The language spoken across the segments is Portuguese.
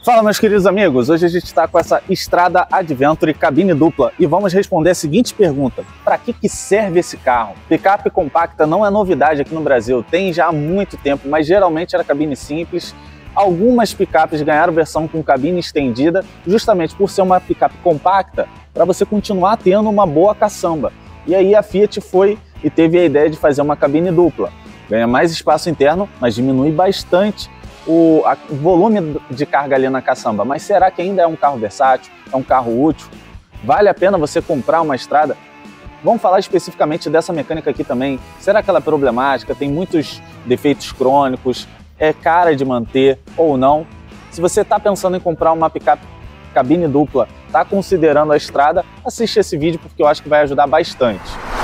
Fala, meus queridos amigos, hoje a gente está com essa Strada Adventure cabine dupla e vamos responder a seguinte pergunta: para que serve esse carro? Picape compacta não é novidade aqui no Brasil, tem já há muito tempo, mas geralmente era cabine simples. Algumas picapes ganharam versão com cabine estendida justamente por ser uma picape compacta, para você continuar tendo uma boa caçamba. E aí a Fiat foi e teve a ideia de fazer uma cabine dupla. Ganha mais espaço interno, mas diminui bastante o volume de carga ali na caçamba. Mas será que ainda é um carro versátil? É um carro útil? Vale a pena você comprar uma Strada? Vamos falar especificamente dessa mecânica aqui também. Será que ela é problemática? Tem muitos defeitos crônicos? É cara de manter ou não? Se você está pensando em comprar uma picape cabine dupla, está considerando a Strada, assiste esse vídeo porque eu acho que vai ajudar bastante.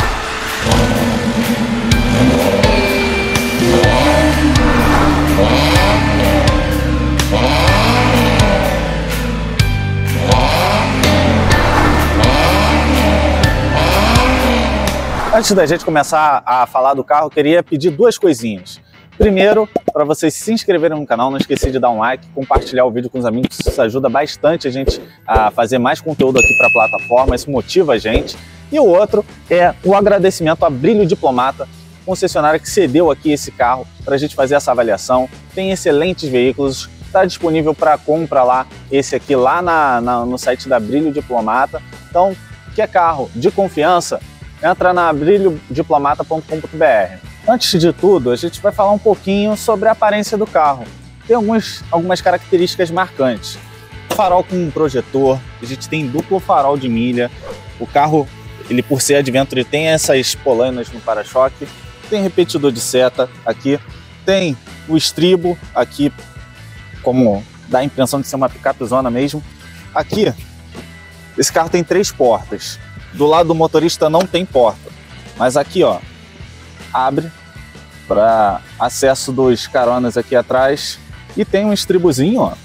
Antes da gente começar a falar do carro, eu queria pedir duas coisinhas. Primeiro, para vocês se inscreverem no canal, não esqueça de dar um like, compartilhar o vídeo com os amigos, isso ajuda bastante a gente a fazer mais conteúdo aqui para a plataforma, isso motiva a gente. E o outro é o agradecimento à Brilho Diplomata, concessionária que cedeu aqui esse carro para a gente fazer essa avaliação. Tem excelentes veículos, está disponível para compra lá, esse aqui lá no site da Brilho Diplomata. Então, quer carro de confiança? Entra na brilhodiplomata.com.br. Antes de tudo, a gente vai falar um pouquinho sobre a aparência do carro. Tem algumas características marcantes. Farol com projetor, a gente tem duplo farol de milha. O carro, ele por ser Adventure, tem essas polainas no para-choque. Tem repetidor de seta aqui. Tem o estribo aqui, como dá a impressão de ser uma picapezona mesmo. Aqui, esse carro tem 3 portas. Do lado do motorista não tem porta, mas aqui ó, abre para acesso dos caronas aqui atrás e tem um estribozinho, ó,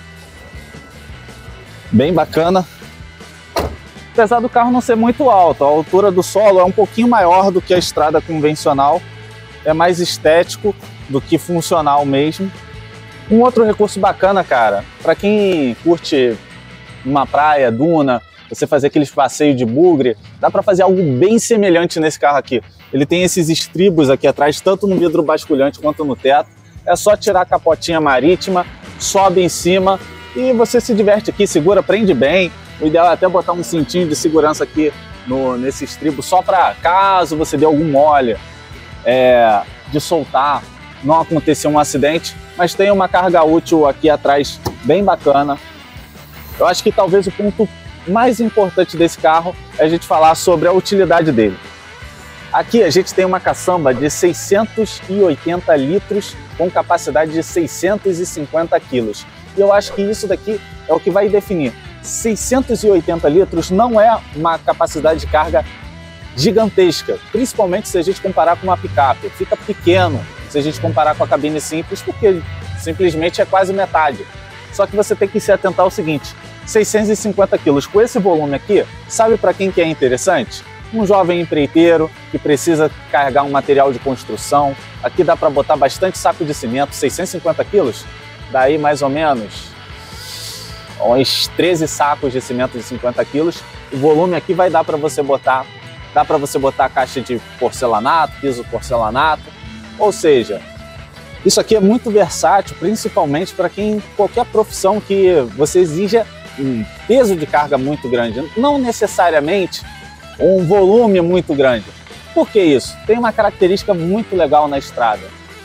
bem bacana. Apesar do carro não ser muito alto, a altura do solo é um pouquinho maior do que a Strada convencional, é mais estético do que funcional mesmo. Um outro recurso bacana, cara, para quem curte uma praia, duna, você fazer aqueles passeios de bugre, dá para fazer algo bem semelhante nesse carro aqui. Ele tem esses estribos aqui atrás, tanto no vidro basculhante quanto no teto. É só tirar a capotinha marítima, sobe em cima e você se diverte aqui, segura, prende bem. O ideal é até botar um cintinho de segurança aqui nesse estribo, só para caso você dê algum mole de soltar, não acontecer um acidente. Mas tem uma carga útil aqui atrás bem bacana. Eu acho que talvez o ponto mais importante desse carro é a gente falar sobre a utilidade dele. Aqui a gente tem uma caçamba de 680 litros com capacidade de 650 quilos. E eu acho que isso daqui é o que vai definir. 680 litros não é uma capacidade de carga gigantesca, principalmente se a gente comparar com uma picape. Fica pequeno se a gente comparar com a cabine simples, porque simplesmente é quase metade. Só que você tem que se atentar ao seguinte: 650 quilos com esse volume aqui, sabe para quem que é interessante? Um jovem empreiteiro que precisa carregar um material de construção. Aqui dá para botar bastante saco de cimento, 650 quilos, daí mais ou menos uns 13 sacos de cimento de 50 quilos. O volume aqui vai dar para você botar, caixa de porcelanato, piso porcelanato, ou seja, isso aqui é muito versátil, principalmente para qualquer profissão que você exija um peso de carga muito grande, não necessariamente um volume muito grande. Por que isso? Tem uma característica muito legal na Strada.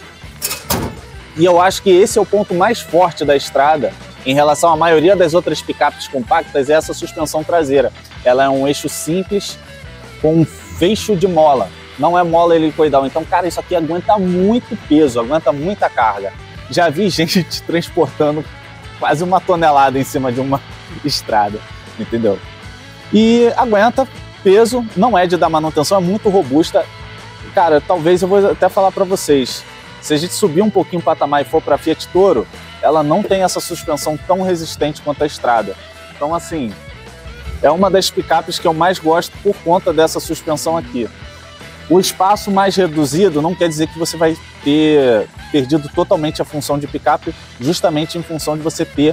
E eu acho que esse é o ponto mais forte da Strada em relação à maioria das outras picapes compactas, é essa suspensão traseira. Ela é um eixo simples com um fecho de mola. Não é mola helicoidal. Então, cara, isso aqui aguenta muito peso, aguenta muita carga. Já vi gente transportando quase 1 tonelada em cima de uma Strada, entendeu? E aguenta peso, não é de dar manutenção, é muito robusta. Cara, talvez eu vou até falar para vocês, se a gente subir um pouquinho o patamar e for para a Fiat Toro, ela não tem essa suspensão tão resistente quanto a Strada. Então, assim, é uma das picapes que eu mais gosto por conta dessa suspensão aqui. O espaço mais reduzido não quer dizer que você vai ter perdido totalmente a função de picape, justamente em função de você ter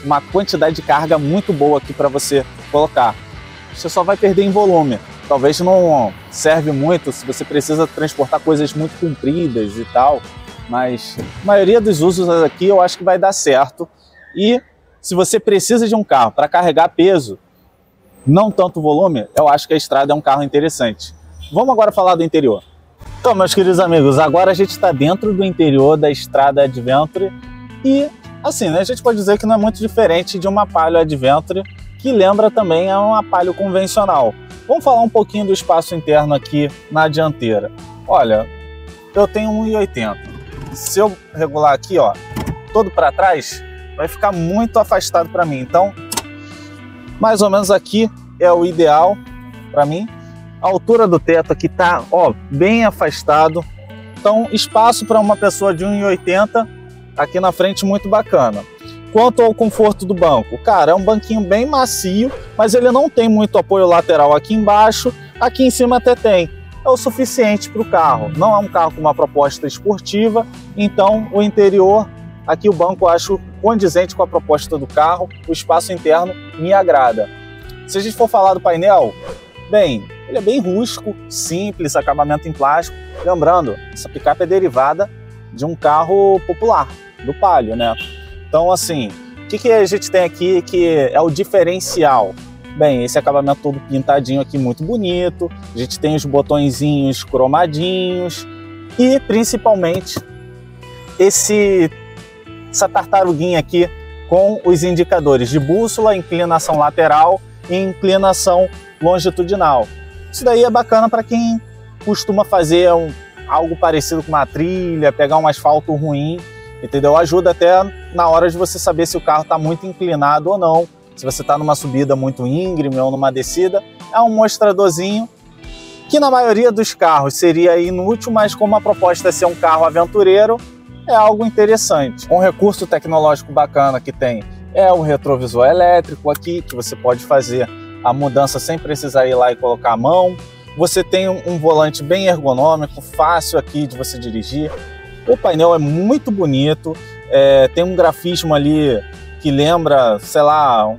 uma quantidade de carga muito boa aqui para você colocar. Você só vai perder em volume. Talvez não serve muito se você precisa transportar coisas muito compridas e tal, mas a maioria dos usos aqui eu acho que vai dar certo. E se você precisa de um carro para carregar peso, não tanto volume, eu acho que a Estrada é um carro interessante. Vamos agora falar do interior. Então, meus queridos amigos, agora a gente está dentro do interior da Estrada Adventure e, assim, né, a gente pode dizer que não é muito diferente de uma Palio Adventure, que lembra também uma Palio convencional. Vamos falar um pouquinho do espaço interno aqui na dianteira. Olha, eu tenho 1,80. Se eu regular aqui, ó, todo para trás, vai ficar muito afastado para mim. Então, mais ou menos aqui é o ideal para mim. A altura do teto aqui tá, ó, bem afastado. Então, espaço para uma pessoa de 1,80 aqui na frente muito bacana. Quanto ao conforto do banco, cara, é um banquinho bem macio, mas ele não tem muito apoio lateral aqui embaixo, aqui em cima até tem. É o suficiente para o carro. Não é um carro com uma proposta esportiva, então o interior, aqui o banco eu acho condizente com a proposta do carro, o espaço interno me agrada. Se a gente for falar do painel, bem, ele é bem rústico, simples, acabamento em plástico. Lembrando, essa picape é derivada de um carro popular, do Palio, né? Então, assim, o que a gente tem aqui que é o diferencial? Bem, esse acabamento todo pintadinho aqui, muito bonito. A gente tem os botõezinhos cromadinhos e, principalmente, essa tartaruguinha aqui com os indicadores de bússola, inclinação lateral e inclinação longitudinal. Isso daí é bacana para quem costuma fazer algo parecido com uma trilha, pegar um asfalto ruim, entendeu? Ajuda até na hora de você saber se o carro está muito inclinado ou não, se você está numa subida muito íngreme ou numa descida. É um mostradorzinho que na maioria dos carros seria inútil, mas como a proposta é ser um carro aventureiro, é algo interessante. Um recurso tecnológico bacana que tem é o retrovisor elétrico aqui, que você pode fazer a mudança sem precisar ir lá e colocar a mão. Você tem um volante bem ergonômico, fácil aqui de você dirigir. O painel é muito bonito, tem um grafismo ali que lembra, sei lá,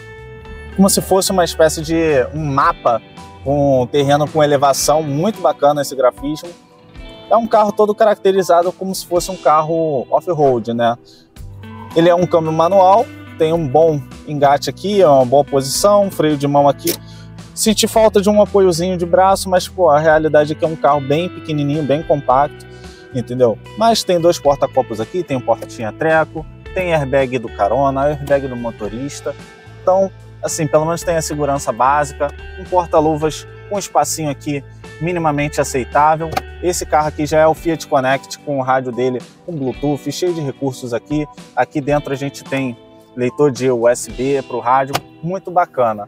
como se fosse uma espécie de um mapa com terreno com elevação, muito bacana esse grafismo. É um carro todo caracterizado como se fosse um carro off-road, né? Ele é um câmbio manual, tem um bom engate aqui, uma boa posição, freio de mão aqui. Senti falta de um apoiozinho de braço, mas pô, a realidade é que é um carro bem pequenininho, bem compacto, entendeu? Mas tem dois porta-copos aqui, tem um porta-tinha-treco, tem airbag do carona, airbag do motorista. Então, assim, pelo menos tem a segurança básica, um porta-luvas com um espacinho aqui minimamente aceitável. Esse carro aqui já é o Fiat Connect com o rádio dele, com Bluetooth, cheio de recursos aqui. Aqui dentro a gente tem leitor de USB para o rádio, muito bacana.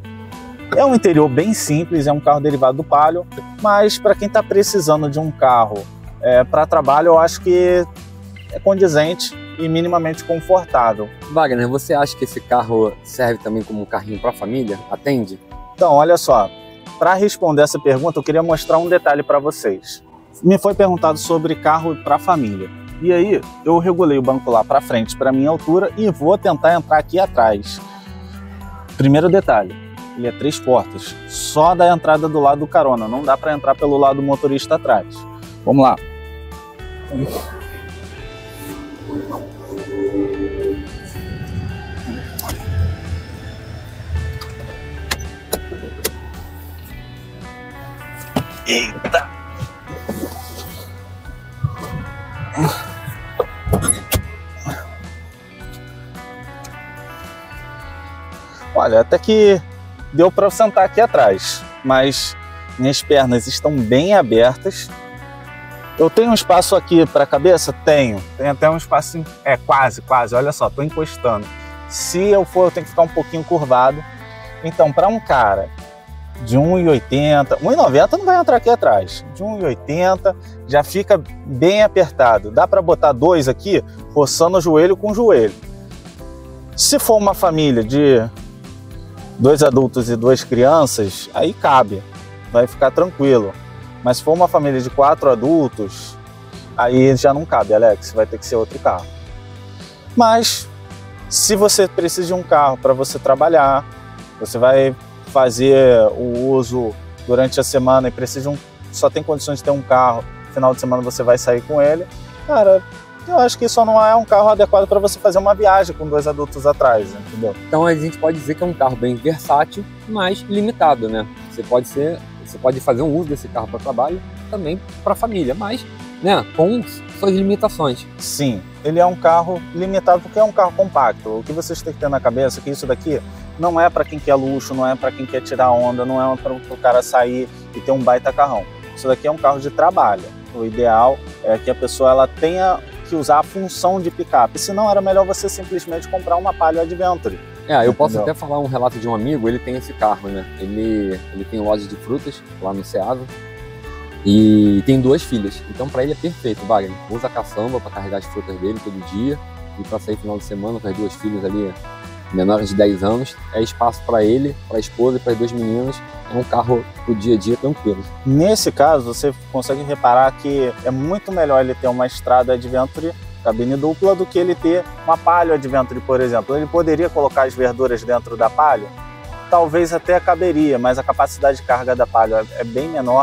É um interior bem simples, é um carro derivado do Palio, mas para quem está precisando de um carro para trabalho, eu acho que é condizente e minimamente confortável. Wagner, você acha que esse carro serve também como um carrinho para a família? Atende? Então, olha só, para responder essa pergunta, eu queria mostrar um detalhe para vocês. Me foi perguntado sobre carro para família. E aí, eu regulei o banco lá para frente, para minha altura, e vou tentar entrar aqui atrás. Primeiro detalhe, ele é 3 portas, só da entrada do lado do carona, não dá para entrar pelo lado do motorista atrás. Vamos lá. Eita! Olha, até que deu para sentar aqui atrás, mas minhas pernas estão bem abertas. Eu tenho um espaço aqui para a cabeça? Tenho. Tem até um espaço, quase, olha só, tô encostando. Se eu for, eu tenho que ficar um pouquinho curvado. Então, para um cara de 1,80, 1,90 não vai entrar aqui atrás. De 1,80 já fica bem apertado. Dá para botar 2 aqui, roçando o joelho com o joelho. Se for uma família de 2 adultos e 2 crianças, aí cabe, vai ficar tranquilo. Mas se for uma família de 4 adultos, aí já não cabe, Alex, vai ter que ser outro carro. Mas Se você precisa de um carro para você trabalhar, você vai fazer o uso durante a semana e só tem condições de ter um carro, no final de semana você vai sair com ele, cara, eu acho que isso não é um carro adequado para você fazer uma viagem com 2 adultos atrás, entendeu? Então a gente pode dizer que é um carro bem versátil, mas limitado, né? Você pode fazer um uso desse carro para trabalho, também para família, mas, né, com suas limitações. Sim, ele é um carro limitado porque é um carro compacto. O que vocês têm que ter na cabeça é que isso daqui não é para quem quer luxo, não é para quem quer tirar onda, não é para o cara sair e ter um baita carrão. Isso daqui é um carro de trabalho. O ideal é que a pessoa ela tenha que usar a função de picape, senão era melhor você simplesmente comprar uma Palio Adventure. Eu posso até falar um relato de um amigo, ele tem esse carro, né? Ele tem loja de frutas lá no Ceasa e tem 2 filhas, então para ele é perfeito, Wagner. Usa a caçamba para carregar as frutas dele todo dia e para sair final de semana com as 2 filhas ali menores de 10 anos, é espaço para ele, para a esposa e para as 2 meninas. É um carro pro dia a dia tranquilo. Nesse caso, você consegue reparar que é muito melhor ele ter uma estrada Adventure cabine dupla do que ele ter uma Palio Adventure, por exemplo. Ele poderia colocar as verduras dentro da Palio? Talvez até caberia, mas a capacidade de carga da Palio é bem menor,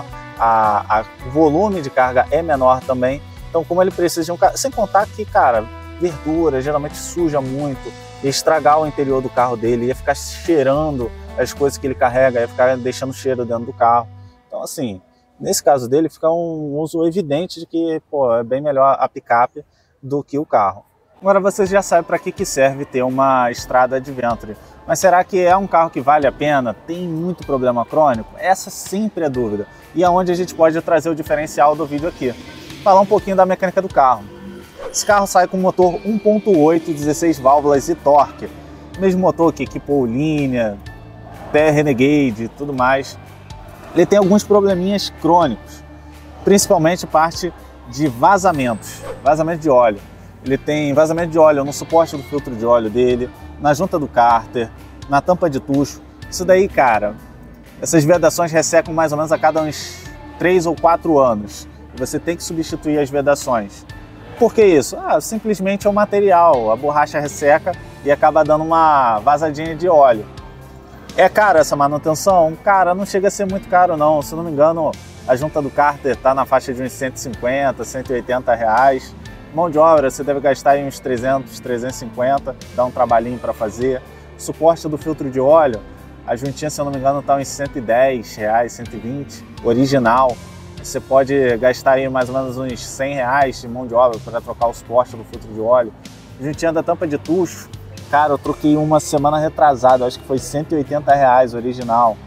o volume de carga é menor também. Então, como ele precisa de um carro... Sem contar que, cara, verdura geralmente suja muito, ia estragar o interior do carro dele, ia ficar cheirando as coisas que ele carrega, ia ficar deixando cheiro dentro do carro. Então, assim, nesse caso dele, fica um uso evidente de que, pô, é bem melhor a picape do que o carro. Agora você já sabe para que serve ter uma estrada Adventure. Mas será que é um carro que vale a pena? Tem muito problema crônico? Essa sempre é a dúvida. E é onde a gente pode trazer o diferencial do vídeo aqui. Falar um pouquinho da mecânica do carro. Esse carro sai com motor 1.8, 16 válvulas e torque. Mesmo motor que equipou o Linea, até Renegade e tudo mais. Ele tem alguns probleminhas crônicos, principalmente parte de vazamento de óleo. Ele tem vazamento de óleo no suporte do filtro de óleo dele, na junta do cárter, na tampa de tucho. Isso daí, cara, essas vedações ressecam mais ou menos a cada uns 3 ou 4 anos. E você tem que substituir as vedações. Por que isso? Simplesmente é o material, a borracha resseca e acaba dando uma vazadinha de óleo. É caro essa manutenção? Cara, não chega a ser muito caro não. Se não me engano, a junta do cárter está na faixa de uns 150, 180 reais. Mão de obra, você deve gastar aí uns 300, 350, dá um trabalhinho para fazer. Suporte do filtro de óleo, a juntinha, se eu não me engano, está uns 110 reais, 120, original. Você pode gastar aí mais ou menos uns 100 reais de mão de obra para trocar o suporte do filtro de óleo. Juntinha da tampa de tucho, cara, eu troquei uma semana retrasada, acho que foi 180 reais original.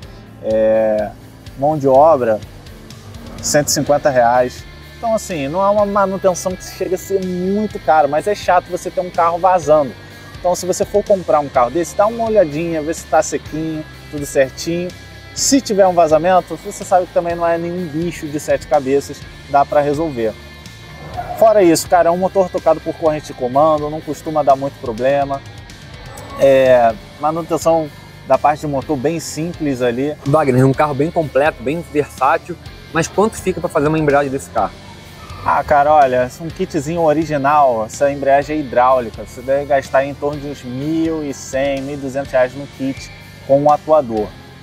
Mão de obra, 150 reais. Então, assim, não é uma manutenção que chega a ser muito caro, mas é chato você ter um carro vazando. Então, se você for comprar um carro desse, dá uma olhadinha, vê se está sequinho, tudo certinho. Se tiver um vazamento, você sabe que também não é nenhum bicho de 7 cabeças, dá para resolver. Fora isso, cara, é um motor tocado por corrente de comando, não costuma dar muito problema. Manutenção da parte de motor bem simples ali. Wagner, é um carro bem completo, bem versátil, mas quanto fica para fazer uma embreagem desse carro? Cara, olha, um kitzinho original, essa embreagem é hidráulica, você deve gastar em torno de uns R$1.100, R$1.200 no kit com um atuador.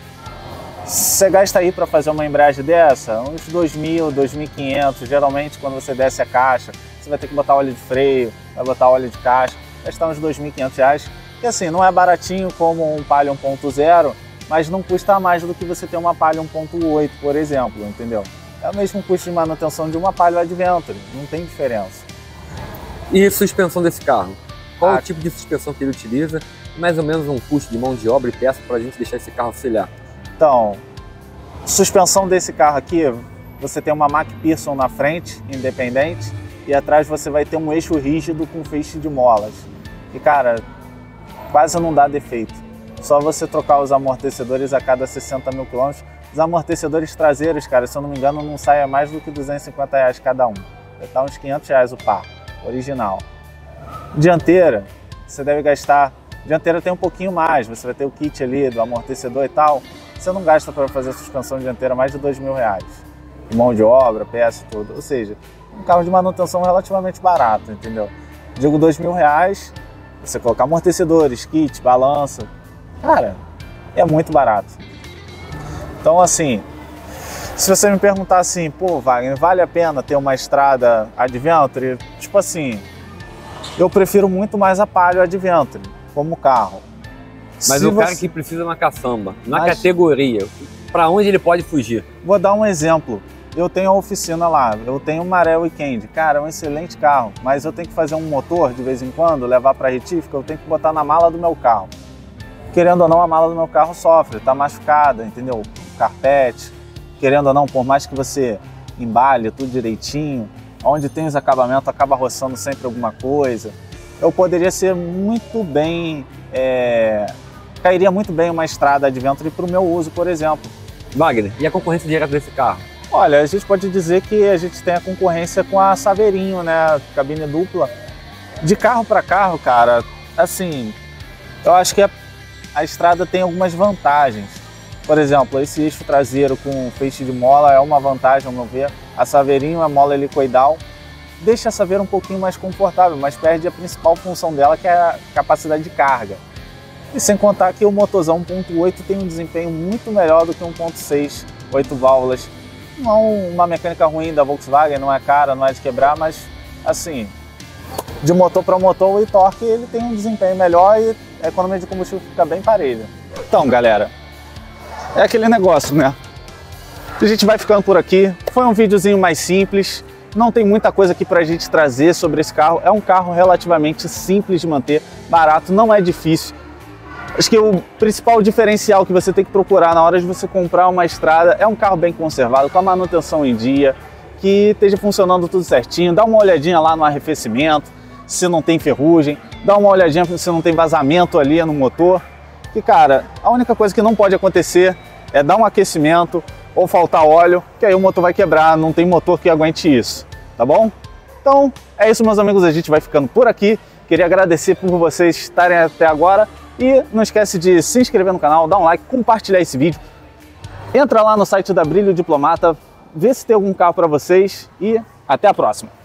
Você gasta aí para fazer uma embreagem dessa, uns R$2.000, R$2.500, geralmente quando você desce a caixa, você vai ter que botar óleo de freio, vai botar óleo de caixa, gastar uns R$2.500, que assim, não é baratinho como um Palio 1.0, mas não custa mais do que você ter uma Palio 1.8, por exemplo, entendeu? É o mesmo custo de manutenção de uma Palio Adventure, não tem diferença. E suspensão desse carro? Qual o tipo de suspensão que ele utiliza? Mais ou menos um custo de mão de obra e peça para a gente deixar esse carro auxiliar. Então, suspensão desse carro aqui, você tem uma McPherson na frente, independente, e atrás você vai ter um eixo rígido com feixe de molas. E cara, quase não dá defeito. Só você trocar os amortecedores a cada 60 mil quilômetros. Os amortecedores traseiros, cara, se eu não me engano, não saia mais do que R$250 cada um. Vai estar uns R$500 o par, original. Dianteira, você deve gastar... Dianteira tem um pouquinho mais, você vai ter o kit ali do amortecedor e tal. Você não gasta para fazer a suspensão dianteira mais de R$2.000. Mão de obra, peça e tudo. Ou seja, um carro de manutenção relativamente barato, entendeu? Digo R$2.000 Você colocar amortecedores, kit, balança, cara, é muito barato. Então assim, se você me perguntar assim, pô, Wagner, vale a pena ter uma estrada Adventure? Tipo assim, eu prefiro muito mais a Palio Adventure como carro. Mas o cara que precisa de uma caçamba, na categoria, para onde ele pode fugir? Vou dar um exemplo. Eu tenho a oficina lá, eu tenho o Maré Weekend. Cara, é um excelente carro, mas eu tenho que fazer um motor de vez em quando, levar para retífica, eu tenho que botar na mala do meu carro. Querendo ou não, a mala do meu carro sofre, tá machucada, entendeu? Carpete. Querendo ou não, por mais que você embale tudo direitinho, onde tem os acabamentos acaba roçando sempre alguma coisa. Eu poderia ser muito bem, cairia muito bem uma estrada Adventure para o meu uso, por exemplo. Wagner, e a concorrência direta desse carro? Olha, a gente pode dizer que a gente tem a concorrência com a Saveirinho, né? Cabine dupla. De carro para carro, cara, assim, eu acho que a estrada tem algumas vantagens. Por exemplo, esse eixo traseiro com feixe de mola é uma vantagem, ao meu ver. A Saveirinho é mola helicoidal, deixa a Saveiro um pouquinho mais confortável, mas perde a principal função dela, que é a capacidade de carga. E sem contar que o motorzão 1.8 tem um desempenho muito melhor do que um 1.6, 8 válvulas. Não é uma mecânica ruim da Volkswagen, não é cara, não é de quebrar, mas assim, de motor para motor e torque ele tem um desempenho melhor e a economia de combustível fica bem parelha. Então, galera, é aquele negócio, né? A gente vai ficando por aqui. Foi um videozinho mais simples, não tem muita coisa aqui pra gente trazer sobre esse carro. É um carro relativamente simples de manter, barato, não é difícil. Acho que o principal diferencial que você tem que procurar na hora de você comprar uma estrada é um carro bem conservado, com a manutenção em dia, que esteja funcionando tudo certinho. Dá uma olhadinha lá no arrefecimento, se não tem ferrugem. Dá uma olhadinha se não tem vazamento ali no motor. Que, cara, a única coisa que não pode acontecer é dar um aquecimento ou faltar óleo, que aí o motor vai quebrar, não tem motor que aguente isso, tá bom? Então, é isso, meus amigos, a gente vai ficando por aqui. Queria agradecer por vocês estarem até agora. E não esquece de se inscrever no canal, dar um like, compartilhar esse vídeo. Entra lá no site da Brilho Diplomata, vê se tem algum carro para vocês e até a próxima.